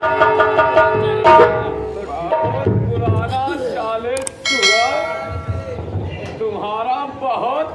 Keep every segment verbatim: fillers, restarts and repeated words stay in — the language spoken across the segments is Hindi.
पुराना चालीस तुम्हारा बहुत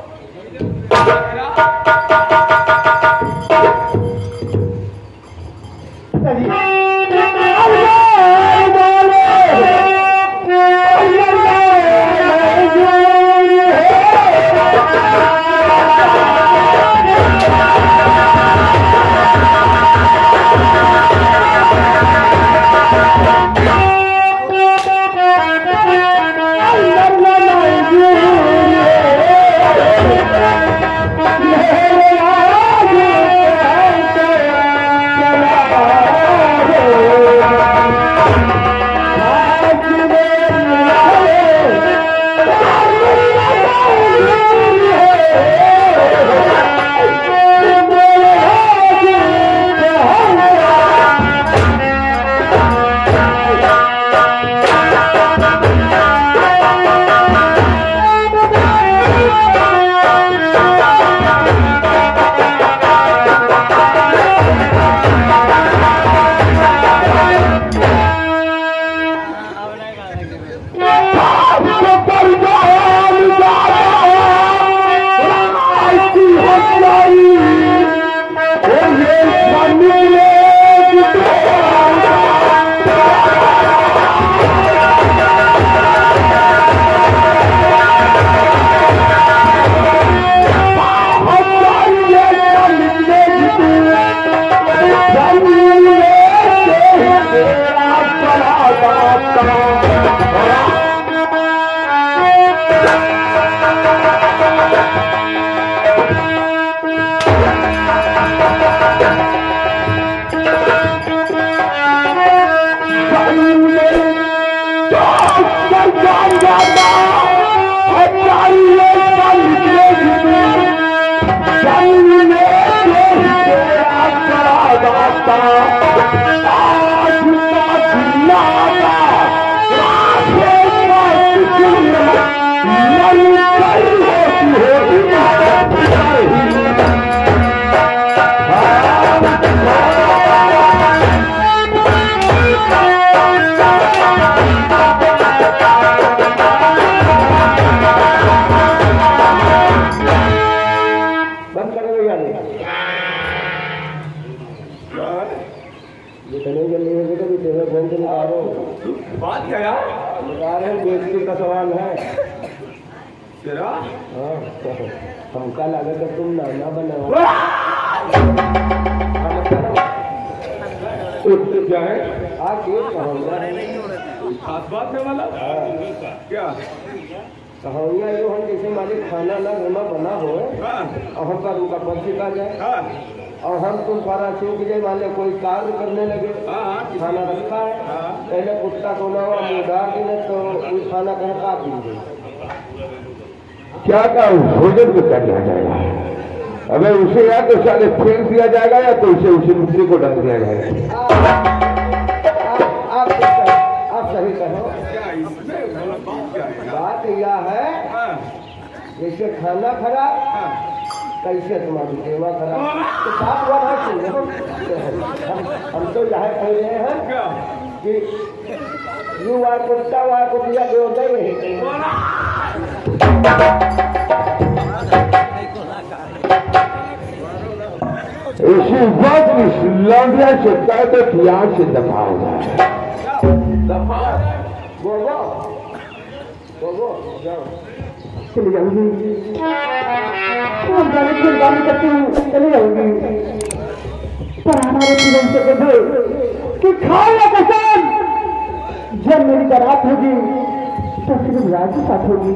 बात क्या यार? बता रहे बेइज्जती का सवाल है तेरा। हाँ हमका लगा कि तुम नाना बना क्या है आगे खास बात है वाला क्या कहानियाँ जो हम जैसे मालिक खाना ना घर में बना हो और हम पर उनका पर्ची का जाए और हम तुम सारा चूक जाए मान लो कोई कार्य करने लगे खाना रखा है पहले कुत्ता को ना हुआ मुँह की न तो उस खाना कहीं का पी गई क्या का भोजन को क्या किया जाएगा? अगर उसे या तो साले फेंक दिया जाएगा या तो उसे उसे दूसरे को डाल दिया जाएगा। आप आप सही कहो। बात यह है जैसे खाना खराब कैसे तुम्हारी सेवा खराब तो बात हुआ है हम तो यह कह रहे हैं कि यू आर कुत्ता वार को दिया दो नहीं इसी बात की लौंडिया सकता है तो प्यार से दफा हो जाए दफा बोलो बोलो जाओ चली जाऊंगी कुर्बानी करती हूँ चली जाऊंगी पर हमारे जीवन से कहे कि खाओ कसम जब मेरी बारात होगी तो सिर्फ राज के साथ होगी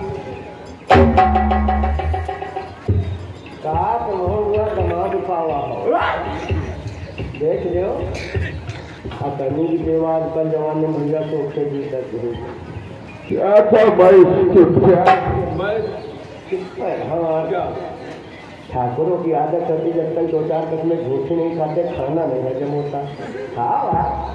साथ हुआ दमाद पावा देख लो अपनी की देवाज पर जवानी भैया तो उसे भी सकते हो क्या था भाई ठाकुरों की आदत होती जब तक दो चार तक में झूठी नहीं खाते खाना नहीं हजम होता खाओ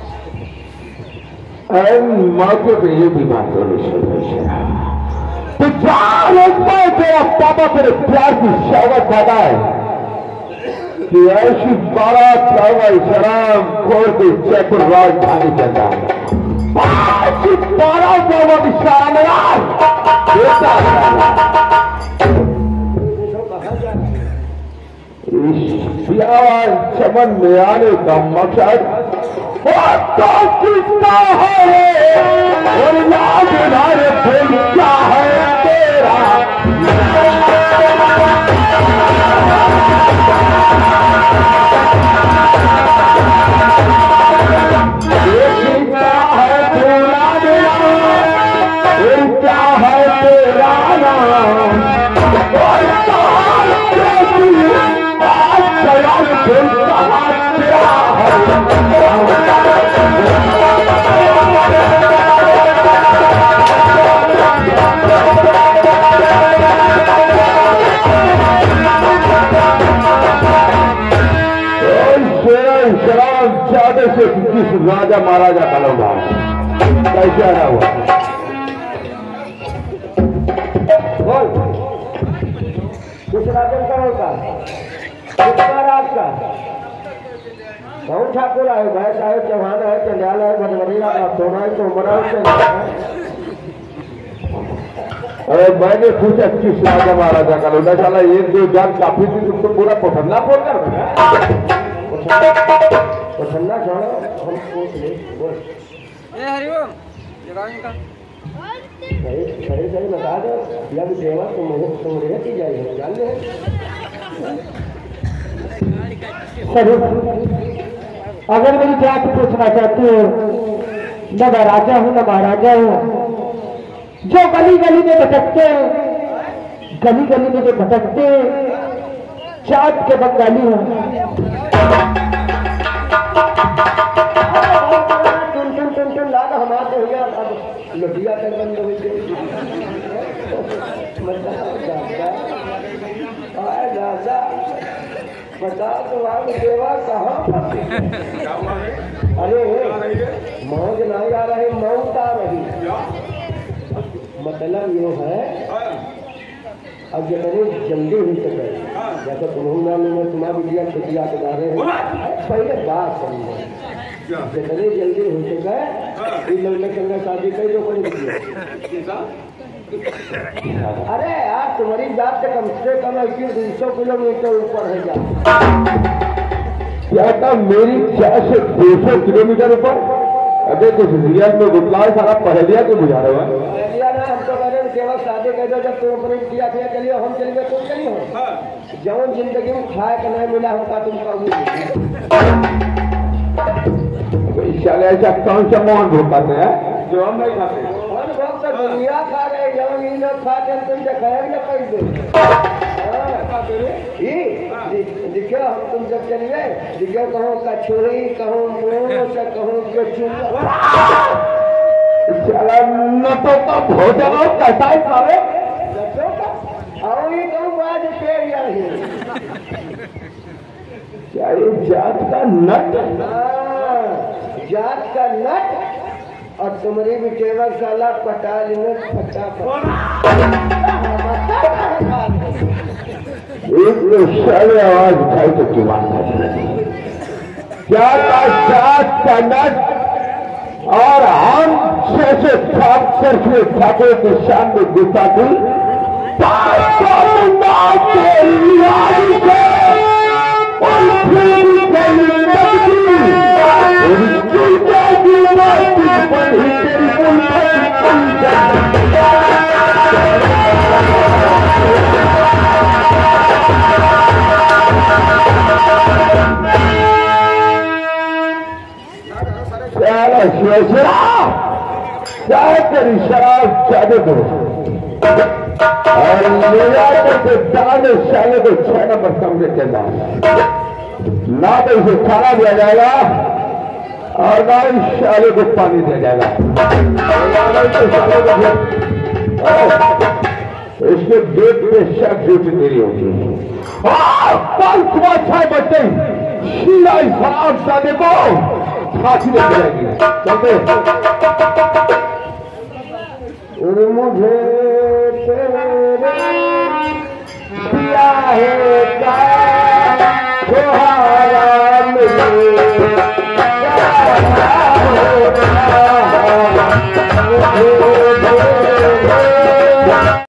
मौके पे ये भी बात होनी चाहिए तो चार तेरा पापा तेरे प्यार की शौकत ज्यादा है कि ऐसी बारात का शराब खोल के जयपुर राजधानी चलता है। ऐसी बारात का शानदार बेटा इस चमन में आने का मकसद तो कितना है और याद नारे दिल क्या है तेरा। से किस राजा महाराजा का लोग कैसे आना हुआ बोल किस राजन का होगा किस महाराज का कौन ठाकुर आए भाई साहेब चौहान है चंद्याल है भटवरिया का सोना है तोमरा अरे मैंने पूछा किस राजा महाराजा का लोग साला एक दो जान काफी थी तुमको पूरा पठन्ना बोल कर ठंडा छोड़ो हम पूछ ले बोल ए हरिओम जगाओ इनका सही सही सही बता दो या भी सेवा तुम तुम रहती जाएगी जान ले अगर मेरी जात पूछना चाहती हो न मैं राजा हूँ न महाराजा हूँ जो गली गली में भटकते गली गली में जो भटकते जात के बंगाली हूँ लुटिया तक बंद हो गई बता तो आप सेवा कहाँ अरे मौज नहीं आ रही मौत आ रही मतलब ये है अब जितने जल्दी हो सके जैसे तुम्हारा में तुम्हारा बिटिया छुट्टिया के दारे हैं पहले बात करेंगे जितने जल्दी हो सके इन लोग ने संग शादी कई लोगों ने अरे यार तुम्हारी जात से कम से कम दो सौ किलोमीटर ऊपर है जा क्या था मेरी चार से दो सौ किलोमीटर ऊपर अरे कुछ रियल में गुटला सारा पहलिया को बुझा रहे हो हम तो कह रहे केवल शादी कह दो जब तुम अपने किया किया चलिए हम चलिए तुम चलिए हो जौन जिंदगी में खाए का नहीं मिला हमका तुमका चले ऐसा कौन सा मोहन भोग खाते हैं जो हम नहीं खाते मोहन भोग तो दुनिया खा रहे जब ये लोग खाते हैं तुमसे खाएंगे ना पैसे देखो हम तुम जब चलिए देखो कहूँ कचौड़ी कहूँ मोमोस कहूँ न तो तो भोजन और कैसा ही खावे और ये कहूँ बाज पेड़ क्या ये जात का नट जात का नट और तुम्हारी भी टेबल साला पटाल में फटा एक साले आवाज उठाई तो क्यों क्या का जात का नट और हम छह से सात करके ठाकुर के सामने गुस्सा की तेरी शराब ज्यादा दो और मेरा तो दाने साले को छह नंबर कमरे के बाद ना तो इसे खाना दिया जाएगा और ना इस साले को पानी दिया जाएगा इसके गेट पे शक ड्यूटी मेरी होगी कल सुबह छह बजे शीला शराब साले को फांसी दे जाएगी चलते मुझे तेरे दिया है क्या Oh,